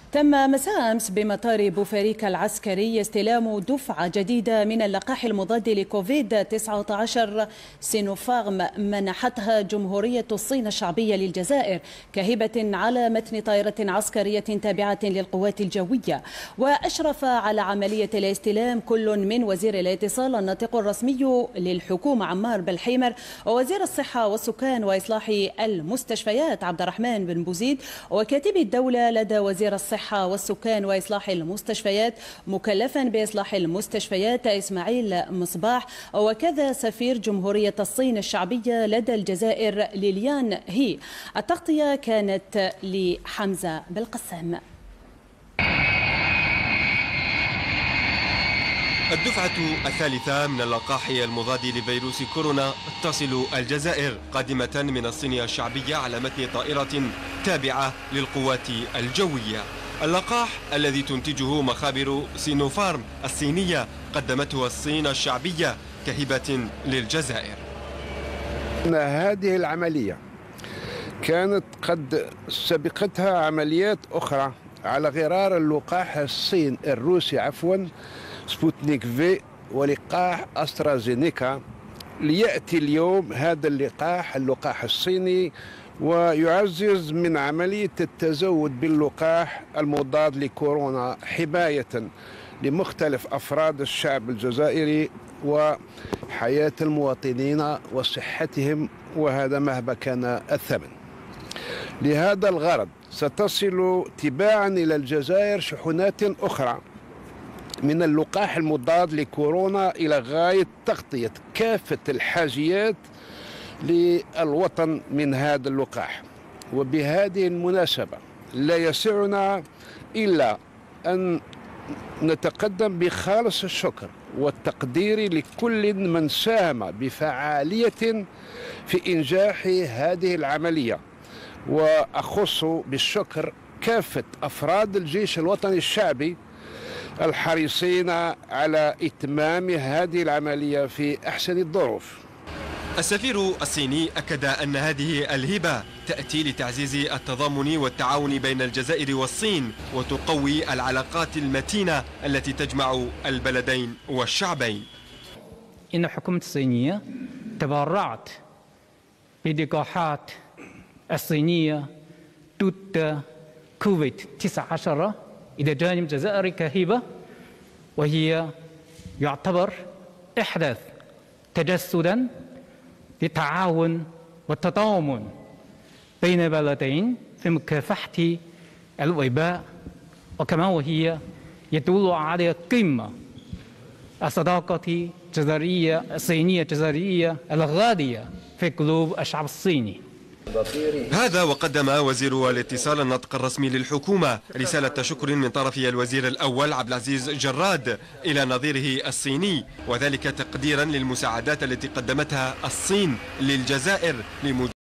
تم مساء أمس بمطار بوفاريكا العسكري استلام دفعة جديدة من اللقاح المضاد لكوفيد-19 سينوفارم منحتها جمهورية الصين الشعبية للجزائر كهبة على متن طائرة عسكرية تابعة للقوات الجوية. وأشرف على عملية الاستلام كل من وزير الاتصال الناطق الرسمي للحكومة عمار بالحيمر، ووزير الصحة والسكان وإصلاح المستشفيات عبد الرحمن بن بوزيد، وكاتب الدولة لدى وزير الصحة والسكان وإصلاح المستشفيات مكلفا بإصلاح المستشفيات إسماعيل مصباح، وكذا سفير جمهورية الصين الشعبية لدى الجزائر ليليان هي. التغطية كانت لحمزة بالقسام. الدفعة الثالثة من اللقاح المضاد لفيروس كورونا تصل الجزائر قادمة من الصين الشعبية على متن طائرة تابعة للقوات الجوية. اللقاح الذي تنتجه مخابر سينوفارم الصينية قدمته الصين الشعبية كهبة للجزائر. هذه العملية كانت قد سبقتها عمليات أخرى على غرار اللقاح الروسي سبوتنيك في ولقاح أسترازينيكا، ليأتي اليوم هذا اللقاح الصيني ويعزز من عملية التزود باللقاح المضاد لكورونا حماية لمختلف أفراد الشعب الجزائري وحياة المواطنين وصحتهم، وهذا مهما كان الثمن. لهذا الغرض ستصل تباعا إلى الجزائر شحنات أخرى من اللقاح المضاد لكورونا إلى غاية تغطية كافة الحاجيات للوطن من هذا اللقاح. وبهذه المناسبة لا يسعنا إلا أن نتقدم بخالص الشكر والتقدير لكل من ساهم بفعالية في إنجاح هذه العملية، وأخص بالشكر كافة أفراد الجيش الوطني الشعبي الحريصين على إتمام هذه العملية في أحسن الظروف. السفير الصيني أكد أن هذه الهبة تأتي لتعزيز التضامن والتعاون بين الجزائر والصين وتقوي العلاقات المتينة التي تجمع البلدين والشعبين. إن الحكومة الصينية تبرعت بلقاحات الصينية ضد كوفيد-19 إلى جانب الجزائر كهبة، وهي يعتبر إحداث تجسدا للتعاون والتضامن بين البلدين في مكافحة الوباء، وكما وهي يدل على قمة الصداقة الصينية الجزائرية الغالية في قلوب الشعب الصيني. هذا وقدم وزير الاتصال الناطق الرسمي للحكومة رسالة شكر من طرف الوزير الأول عبد العزيز جراد إلى نظيره الصيني، وذلك تقديرا للمساعدات التي قدمتها الصين للجزائر